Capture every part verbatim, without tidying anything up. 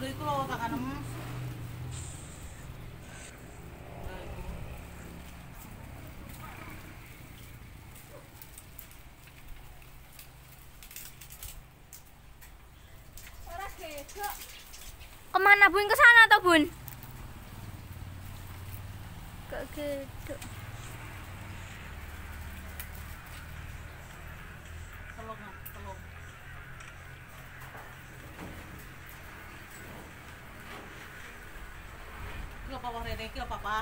Udah itu loh tak kanem. Kemana Bun? Ke sana atau Bun? Ke geduk. Tolong, tolong. Kilo papa Rene, kilo papa.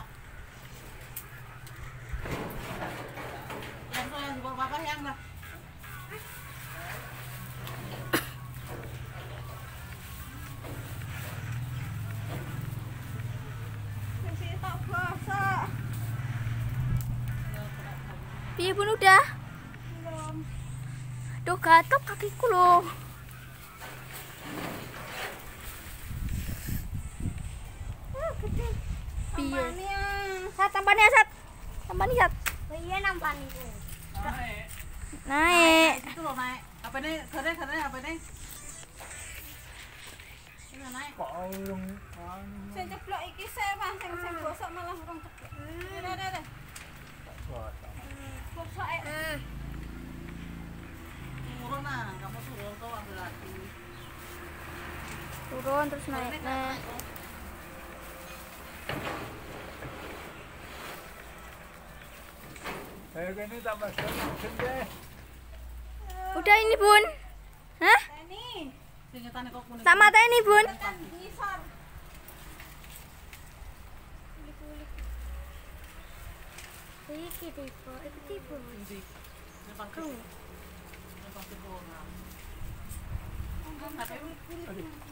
Yang tuh yang di bawah papa yang dah. Piye Bun udah? Belum. Duh gatel kakiku loh. Oh, gede. Piye? Nampaknya. Sat tampani Sat. Tampani Sat. Oh iya nampaknya itu. Naik. Naik. Itu loh naik. Apa ini? Keren, keren apa ini? Ini naik. Kok urung Sing ceblok iki sik Mas, sing sing bosok malah urung ceblok. Dah dah dah. Bosok eh. Turun nah, kamu turun tuh ambil lagi. Turun terus naik. Nah. Kayak gini tak masuk mesin deh. Udah ini Bun. Hah? Ini. Singkatan kok kuning. Tak mata ini Bun. Kan ngisor. Iki tipe, iki tipe. Ini pasti. Ini pasti bohong. Tapi